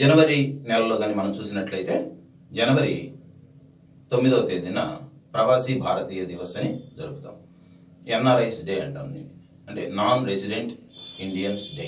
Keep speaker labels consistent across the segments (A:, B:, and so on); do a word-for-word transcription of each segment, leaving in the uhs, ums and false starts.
A: జనవరి నెలలో కానీ మనం చూసినట్లయితే జనవరి తొమ్మిదవ తేదీన ప్రవాసీ భారతీయ దివస్ అని జరుపుతాం. ఎన్ఆర్ఐస్ డే అంటాం దీన్ని, అంటే నాన్ రెసిడెంట్ ఇండియన్స్ డే.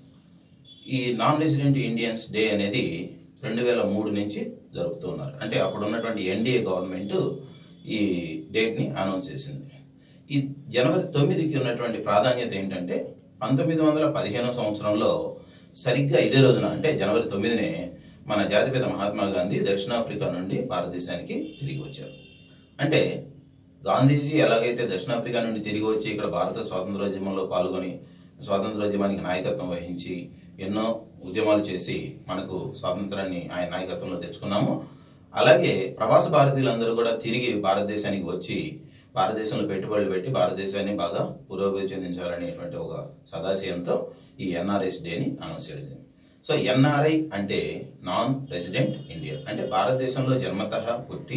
A: ఈ నాన్ రెసిడెంట్ ఇండియన్స్ డే అనేది రెండు వేల మూడు నుంచి జరుపుతూ ఉన్నారు. అంటే అప్పుడు ఉన్నటువంటి ఎన్డీఏ గవర్నమెంట్ ఈ డేట్ని అనౌన్స్ చేసింది. ఈ జనవరి తొమ్మిదికి ఉన్నటువంటి ప్రాధాన్యత ఏంటంటే పంతొమ్మిది వందల పదిహేనవ సంవత్సరంలో సరిగ్గా ఇదే రోజున, అంటే జనవరి తొమ్మిదినే మన జాతిపిత మహాత్మా గాంధీ దక్షిణాఫ్రికా నుండి భారతదేశానికి తిరిగి వచ్చారు. అంటే గాంధీజీ ఎలాగైతే దక్షిణాఫ్రికా నుండి తిరిగి వచ్చి ఇక్కడ భారత స్వాతంత్రోద్యమంలో పాల్గొని స్వాతంత్రోద్యమానికి నాయకత్వం వహించి ఎన్నో ఉద్యమాలు చేసి మనకు స్వాతంత్రాన్ని ఆయన నాయకత్వంలో తెచ్చుకున్నాము, అలాగే ప్రవాస భారతీయులందరూ కూడా తిరిగి భారతదేశానికి వచ్చి భారతదేశంలో పెట్టుబడులు పెట్టి భారతదేశాన్ని బాగా పురోగతి చెందించాలనేటువంటి ఒక సదాశయంతో ఈ ఎన్ఆర్ఐస్ డేని అనౌన్స్ చేయడం. సో ఎన్ఆర్ఐ అంటే నాన్ రెసిడెంట్ ఇండియన్, అంటే భారతదేశంలో జన్మతః పుట్టి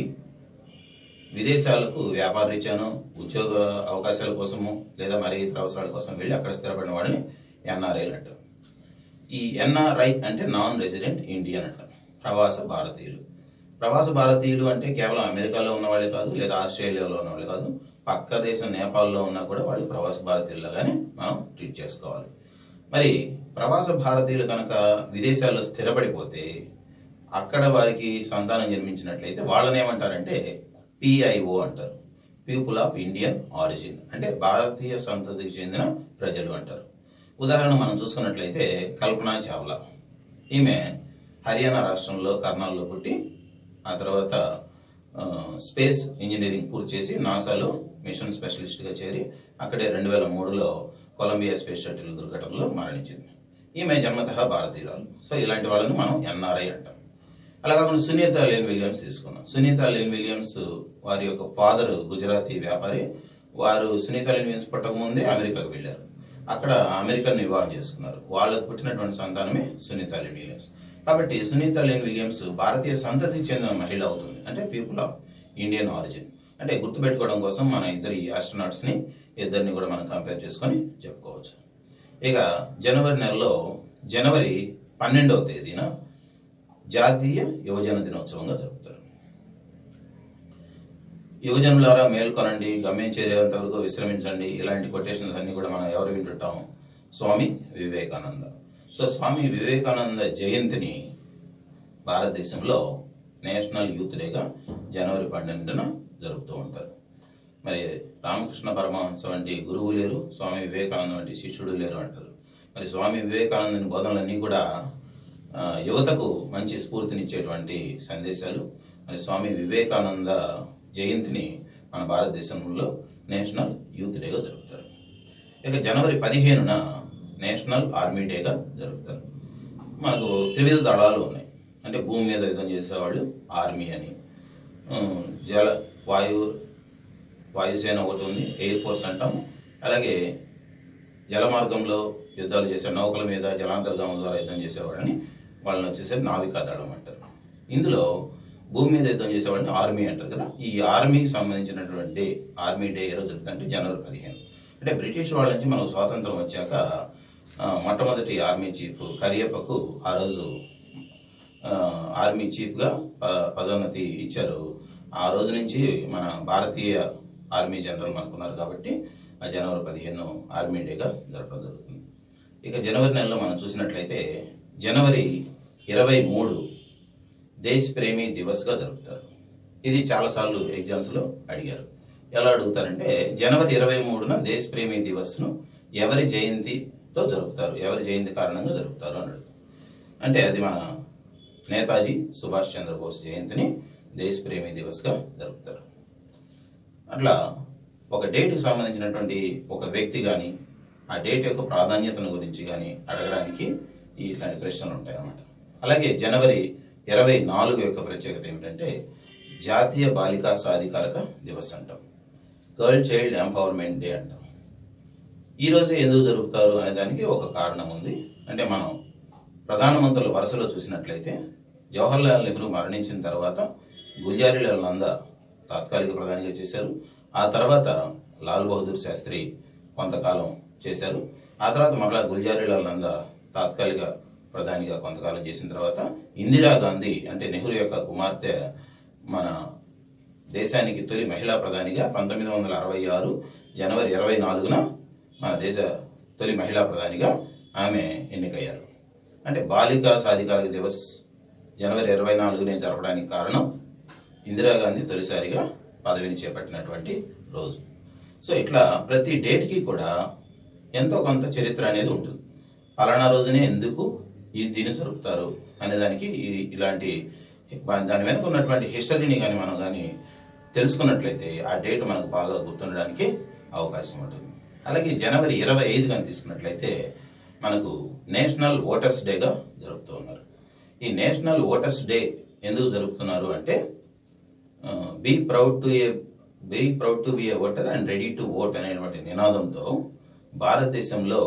A: విదేశాలకు వ్యాపార రీత్యాను ఉద్యోగ అవకాశాల కోసము లేదా మరి ఇతర అవసరాల కోసం వెళ్ళి అక్కడ స్థిరపడిన వాడిని ఎన్ఆర్ఐలు అంటారు. ఈ ఎన్ఆర్ఐ అంటే నాన్ రెసిడెంట్ ఇండియన్ అంటారు, ప్రవాస భారతీయులు. ప్రవాస భారతీయులు అంటే కేవలం అమెరికాలో ఉన్న వాళ్ళే కాదు, లేదా ఆస్ట్రేలియాలో ఉన్న వాళ్ళే కాదు, పక్క దేశం నేపాల్లో ఉన్నా కూడా వాళ్ళు ప్రవాస భారతీయులుగానే మనం ట్రీట్ చేసుకోవాలి. మరి ప్రవాస భారతీయులు కనుక విదేశాల్లో స్థిరపడిపోతే అక్కడ వారికి సంతానం జన్మించినట్లయితే వాళ్ళని ఏమంటారంటే పిఐఓ అంటారు, పీపుల్ ఆఫ్ ఇండియన్ ఆరిజిన్, అంటే భారతీయ సంతతికి చెందిన ప్రజలు అంటారు. ఉదాహరణ మనం చూసుకున్నట్లయితే కల్పనా చావ్లా, ఈమె హర్యానా రాష్ట్రంలో కర్నాల్లో పుట్టి ఆ తర్వాత స్పేస్ ఇంజనీరింగ్ పూర్తి చేసి నాసాలో మిషన్ స్పెషలిస్ట్గా చేరి అక్కడే రెండు వేల మూడులో కొలంబియా స్పేస్ షటిల్ దుర్ఘటనలో మరణించింది. ఈమె జన్మతః భారతీయురాలు. సో ఇలాంటి వాళ్ళని మనం ఎన్ఆర్ఐ అంటాం. అలా కాకుండా సునీత లేన్ విలియమ్స్ తీసుకున్నాం. సునీత లేన్ విలియమ్స్ వారి యొక్క ఫాదర్ గుజరాతీ వ్యాపారి. వారు సునీత లేన్ విలియమ్స్ పుట్టకముందే అమెరికాకు వెళ్ళారు, అక్కడ అమెరికన్ వివాహం చేసుకున్నారు. వాళ్ళకు పుట్టినటువంటి సంతానమే సునీత లేన్ విలియమ్స్. కాబట్టి సునీత లేన్ విలియమ్స్ భారతీయ సంతతికి చెందిన మహిళ అవుతుంది, అంటే పీపుల్ ఆఫ్ ఇండియన్ ఆరిజిన్. అంటే గుర్తుపెట్టుకోవడం కోసం మన ఇద్దరు ఈ ఆస్ట్రోనాట్స్ని ఇద్దరిని కూడా మనం కంపేర్ చేసుకొని చెప్పుకోవచ్చు. ఇక జనవరి నెలలో జనవరి పన్నెండవ తేదీన జాతీయ యువజన దినోత్సవంగా జరుపుతారు. యువజనులారా మేల్కొనండి, గమ్యం చేరేంత వరకు విశ్రమించండి, ఇలాంటి కొటేషన్స్ అన్ని కూడా మనం ఎవరు వింటుంటాం? స్వామి వివేకానంద. సో స్వామి వివేకానంద జయంతిని భారతదేశంలో నేషనల్ యూత్ డేగా జనవరి పన్నెండున జరుపుతూ ఉంటారు. మరి రామకృష్ణ పరమహంస వంటి గురువు లేరు, స్వామి వివేకానంద వంటి శిష్యుడు లేరు అంటారు. మరి స్వామి వివేకానందని బోధనలన్నీ కూడా యువతకు మంచి స్ఫూర్తినిచ్చేటువంటి సందేశాలు. మరి స్వామి వివేకానంద జయంతిని మన భారతదేశంలో నేషనల్ యూత్ డేగా జరుపుతారు. ఇక జనవరి పదిహేనున నేషనల్ ఆర్మీ డేగా జరుపుతారు. మనకు త్రివిధ దళాలు ఉన్నాయి, అంటే భూమి మీద యుద్ధం చేసేవాళ్ళు ఆర్మీ అని, జల వాయు వాయుసేన ఒకటి ఉంది, ఎయిర్ ఫోర్స్ అంటాం. అలాగే జలమార్గంలో యుద్ధాలు చేసే నౌకల మీద జలాంతర్గాముల ద్వారా యుద్ధం చేసేవాళ్ళని వాళ్ళని వచ్చేసరికి నావికా దళం అంటారు. ఇందులో భూమి మీద యుద్ధం చేసేవాళ్ళని ఆర్మీ అంటారు కదా. ఈ ఆర్మీకి సంబంధించినటువంటి డే, ఆర్మీ డే ఏ రోజు జరుగుతుందంటే జనవరి పదిహేను. అంటే బ్రిటిష్ వాళ్ళ నుంచి మనకు స్వాతంత్రం వచ్చాక మొట్టమొదటి ఆర్మీ చీఫ్ కరియప్పకు ఆ రోజు ఆర్మీ చీఫ్గా పదోన్నతి ఇచ్చారు. ఆ రోజు నుంచి మన భారతీయ ఆర్మీ జనరల్ మనకున్నారు కాబట్టి ఆ జనవరి పదిహేను ఆర్మీ డేగా జరపడం జరుగుతుంది. ఇక జనవరి నెలలో మనం చూసినట్లయితే జనవరి ఇరవై మూడు దేశ్ ప్రేమి దివస్గా జరుపుతారు. ఇది చాలాసార్లు ఎగ్జామ్స్లో అడిగారు. ఎలా అడుగుతారంటే జనవరి ఇరవై మూడున దేశ్ ప్రేమి దివస్ను ఎవరి జయంతితో జరుపుతారు, ఎవరి జయంతి కారణంగా జరుపుతారు అని అడుగుతారు. అంటే అది మన నేతాజీ సుభాష్ చంద్రబోస్ జయంతిని దేశ్ ప్రేమి దివస్గా జరుపుతారు. అట్లా ఒక డేట్కి సంబంధించినటువంటి ఒక వ్యక్తి కానీ ఆ డేట్ యొక్క ప్రాధాన్యతను గురించి కానీ అడగడానికి ఇట్లాంటి ప్రశ్నలు ఉంటాయి అన్నమాట. అలాగే జనవరి ఇరవై నాలుగు యొక్క ప్రత్యేకత ఏమిటంటే జాతీయ బాలికా సాధికారక దివస్ అంటాం, గర్ల్ చైల్డ్ ఎంపవర్మెంట్ డే అంటాం. ఈరోజు ఎందుకు జరుపుతారు అనే దానికి ఒక కారణం ఉంది. అంటే మనం ప్రధానమంత్రుల వరుసలో చూసినట్లయితే జవహర్లాల్ నెహ్రూ మరణించిన తర్వాత గుల్జారీలాల్ నందా తాత్కాలిక ప్రధానిగా చేశారు. ఆ తర్వాత లాల్ బహదూర్ శాస్త్రి కొంతకాలం చేశారు. ఆ తర్వాత మరలా గుల్జారీలాల్ నందా తాత్కాలిక ప్రధానిగా కొంతకాలం చేసిన తర్వాత ఇందిరాగాంధీ అంటే నెహ్రూ యొక్క కుమార్తె మన దేశానికి తొలి మహిళా ప్రధానిగా పంతొమ్మిది వందల అరవై ఆరు జనవరి ఇరవై నాలుగున మన దేశ తొలి మహిళా ప్రధానిగా ఆమె ఎన్నికయ్యారు. అంటే బాలికా సాధికారిక దివస్ జనవరి ఇరవై నాలుగునే జరపడానికి కారణం ఇందిరాగాంధీ తొలిసారిగా పదవిని చేపట్టినటువంటి రోజు. సో ఇట్లా ప్రతి డేట్కి కూడా ఎంతో కొంత చరిత్ర అనేది ఉంటుంది. పలానా రోజునే ఎందుకు ఈ దీన్ని జరుపుతారు అనేదానికి ఇలాంటి దాని వెనుక ఉన్నటువంటి హిస్టరీని కానీ మనం కానీ తెలుసుకున్నట్లయితే ఆ డేట్ మనకు బాగా గుర్తుండడానికి అవకాశం ఉంటుంది. అలాగే జనవరి ఇరవై ఐదు కానీ తీసుకున్నట్లయితే మనకు నేషనల్ ఓటర్స్ డేగా జరుపుతూ ఉన్నారు. ఈ నేషనల్ ఓటర్స్ డే ఎందుకు జరుపుతున్నారు అంటే be proud to a be proud to be a voter and ready to vote అనేటువంటి నినాదంతో భారతదేశంలో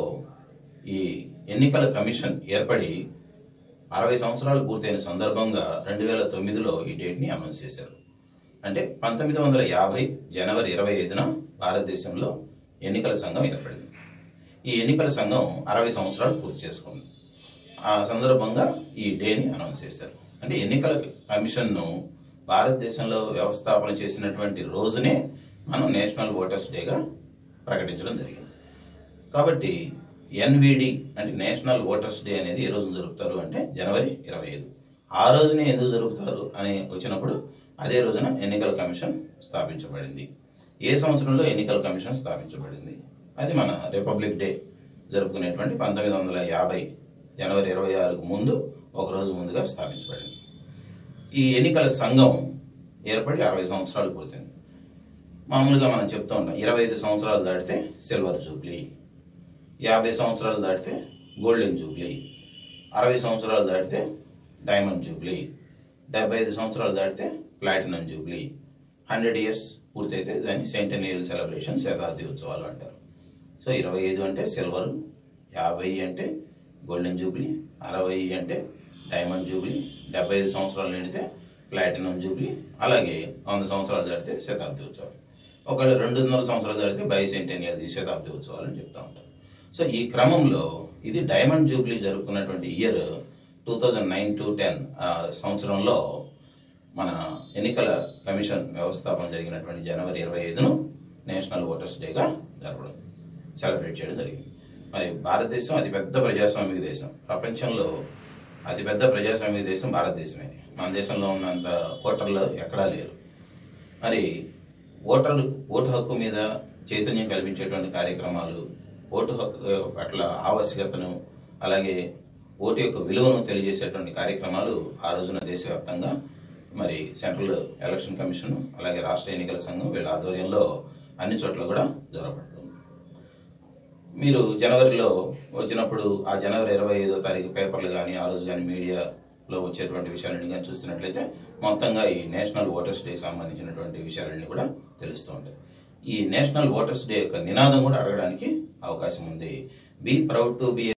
A: ఈ ఎన్నికల కమిషన్ ఏర్పడి అరవై సంవత్సరాలు పూర్తయిన సందర్భంగా రెండు వేల తొమ్మిదిలో ఈ డేట్ని అనౌన్స్ చేశారు. అంటే పంతొమ్మిది వందల యాభై జనవరి ఇరవై ఐదున భారతదేశంలో ఎన్నికల సంఘం ఏర్పడింది. ఈ ఎన్నికల సంఘం అరవై సంవత్సరాలు పూర్తి చేసుకుంది. ఆ సందర్భంగా ఈ డేని అనౌన్స్ చేశారు. అంటే ఎన్నికల కమిషన్ను భారతదేశంలో వ్యవస్థాపన చేసినటువంటి రోజునే మనం నేషనల్ ఓటర్స్ డేగా ప్రకటించడం జరిగింది. కాబట్టి ఎన్విడి అంటే నేషనల్ ఓటర్స్ డే అనేది ఏ రోజు జరుపుతారు అంటే జనవరి ఇరవై ఐదు. ఆ రోజునే ఎందుకు జరుపుతారు అని వచ్చినప్పుడు అదే రోజున ఎన్నికల కమిషన్ స్థాపించబడింది. ఏ సంవత్సరంలో ఎన్నికల కమిషన్ స్థాపించబడింది అది మన రిపబ్లిక్ డే జరుపుకునేటువంటి పంతొమ్మిది వందల యాభై జనవరి ఇరవై ఆరుకు ముందు ఒకరోజు ముందుగా స్థాపించబడింది. ఈ ఎన్నికల సంఘం ఏర్పడి అరవై సంవత్సరాలు పూర్తయింది. మామూలుగా మనం చెప్తూ ఉంటాం ఇరవై ఐదు సంవత్సరాలు దాటితే సిల్వర్ జూబ్లీ, యాభై సంవత్సరాలు దాటితే గోల్డెన్ జూబ్లీ, అరవై సంవత్సరాలు దాటితే డైమండ్ జూబ్లీ, డెబ్బై ఐదు సంవత్సరాలు దాటితే ప్లాటినం జూబ్లీ, హండ్రెడ్ ఇయర్స్ పూర్తయితే దాన్ని సెంటెనియల్ సెలబ్రేషన్ శతాబ్ది ఉత్సవాలు అంటారు. సో ఇరవై ఐదు అంటే సిల్వర్, యాభై అంటే గోల్డెన్ జూబ్లీ, అరవై అంటే డైమండ్ జూబ్లీ, డెబ్బై ఐదు సంవత్సరాలు నిండితే ప్లాటినం జూబ్లీ, అలాగే వంద సంవత్సరాలు దాటితే శతాబ్ది ఉత్సవాలు. ఒకవేళ రెండు వందల సంవత్సరాలు దాటితే బై సెంటెనియల్ శతాబ్ది ఉత్సవాలు అని చెప్తూ ఉంటారు. సో ఈ క్రమంలో ఇది డైమండ్ జూబ్లీ జరుపుకున్నటువంటి year two thousand nine to ten సంవత్సరంలో మన ఎన్నికల కమిషన్ వ్యవస్థాపన జరిగినటువంటి జనవరి ఇరవై ఐదును నేషనల్ ఓటర్స్ డేగా జరపడం సెలబ్రేట్ చేయడం జరిగింది. మరి భారతదేశం అతిపెద్ద ప్రజాస్వామిక దేశం, ప్రపంచంలో అతిపెద్ద ప్రజాస్వామిక దేశం భారతదేశమే. మన దేశంలో ఉన్నంత ఓటర్లు ఎక్కడా లేరు. మరి ఓటర్లు ఓటు హక్కు మీద చైతన్యం కల్పించేటువంటి కార్యక్రమాలు, ఓటు హక్కు పట్ల ఆవశ్యకతను అలాగే ఓటు యొక్క విలువను తెలియజేసేటువంటి కార్యక్రమాలు ఆ రోజున దేశవ్యాప్తంగా మరి సెంట్రల్ ఎలక్షన్ కమిషన్ అలాగే రాష్ట్ర ఎన్నికల సంఘం వీళ్ళ ఆధ్వర్యంలో అన్ని చోట్ల కూడా జరగబడుతుంది. మీరు జనవరిలో వచ్చినప్పుడు ఆ జనవరి ఇరవై ఐదో తారీఖు పేపర్లు కానీ ఆ రోజు కానీ మీడియాలో వచ్చేటువంటి విషయాలన్నీ కానీ చూస్తున్నట్లయితే మొత్తంగా ఈ నేషనల్ ఓటర్స్ డే సంబంధించినటువంటి విషయాలన్నీ కూడా తెలుస్తూ ఉంటాయి. ఈ నేషనల్ ఓటర్స్ డే యొక్క నినాదం కూడా అడగడానికి అవకాశం ఉంది. Be proud to B